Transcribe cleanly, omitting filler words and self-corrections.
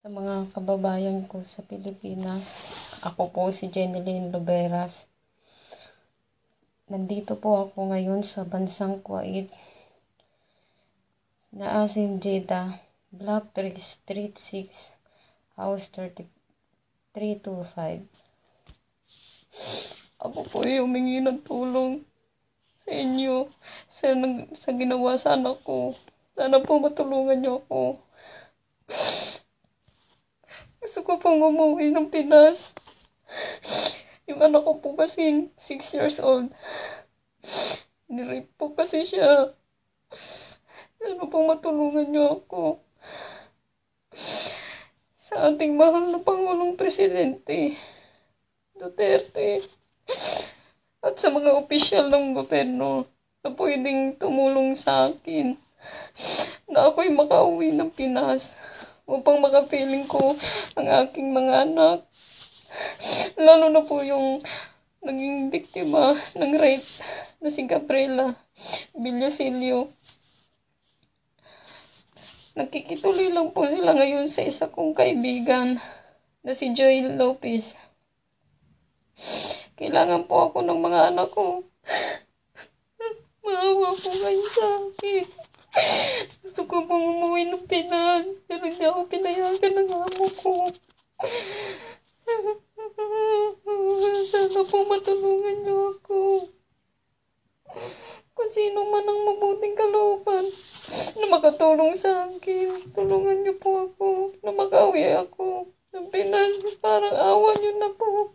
Sa mga kababayan ko sa Pilipinas. Ako po si Jeneline Loberas. Nandito po ako ngayon sa bansang Kuwait. Naasin Jeddah, Block 3, Street 6, House 325. Ako po ay humingi ng tulong sa inyo sa ginawa sa anak ko. Sana po matulungan niyo ako. Gusto ko pong umuwi ng Pinas. Yung anak ko po kasi 6 years old. Nirape po kasi siya. Sana po matulungan niyo ako. Sa ating mahal na Pangulong Presidente Duterte at sa mga opisyal ng gobyerno na pwedeng tumulong sa akin na ako'y makauwi ng Pinas upang makapiling ko ang aking mga anak. Lalo na po yung naging biktima ng rape na si Gabriela Villasilio. Nakikituloy lang po sila ngayon sa isa kong kaibigan na si Joy Lopez. Kailangan po ako ng mga anak ko. Maawa po kayo sa akin. Gusto ko pong umuwi ng Pinas, pero hindi ako pinayagan ng amo ko. Sana po matulungan niyo ako. Kung sino man ang mabuting kalooban na makatulong sa akin, tulungan niyo po ako na makauwi ako ng Pinas. Parang awa niyo na po.